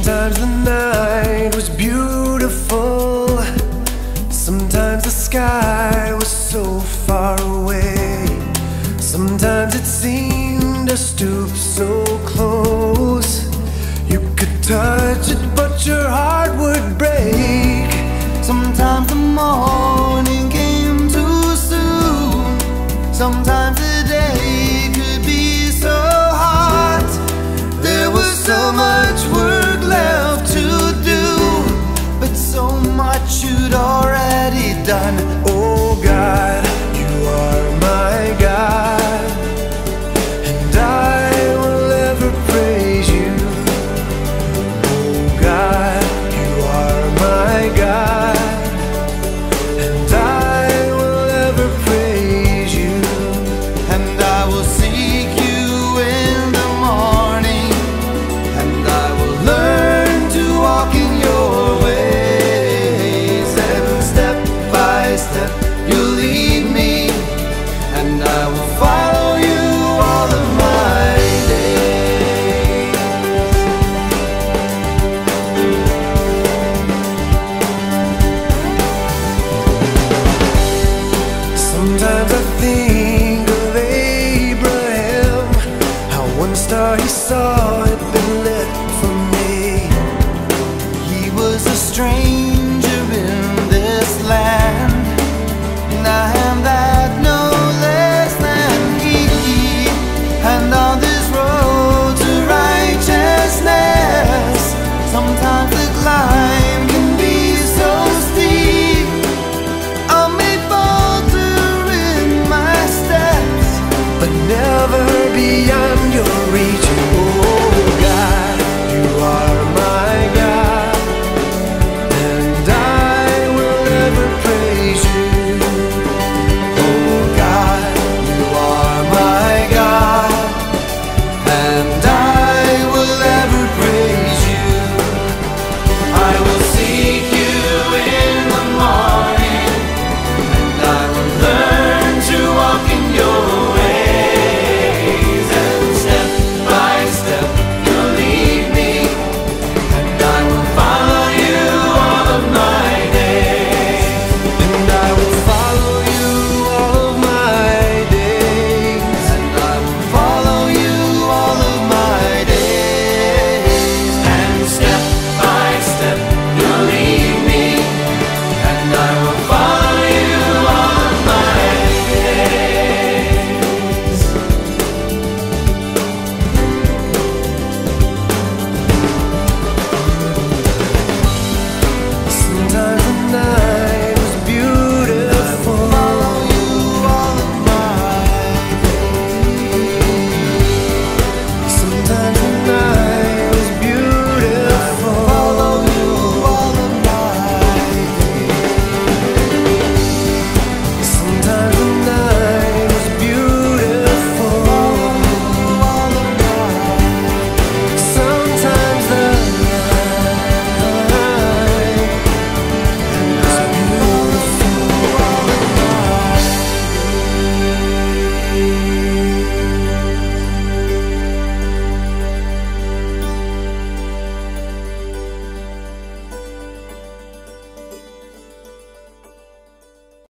Sometimes the night was beautiful, sometimes the sky was so far away, sometimes it seemed to stoop so close. You could touch it but your heart would break. Sometimes the morning came too soon, sometimes the day could be so hot. There was so much work left to do, but so much you'd already done. Oh God, you are my God, and I will ever praise you. Oh God, you are my God, and I will ever praise you. And I will seek you in the morning, and I will learn to walk in your ways. And step by step you'll lead me, and I will follow you all of my days. Sometimes I think of Abraham, how one star he saw had been lit for me. He was a stranger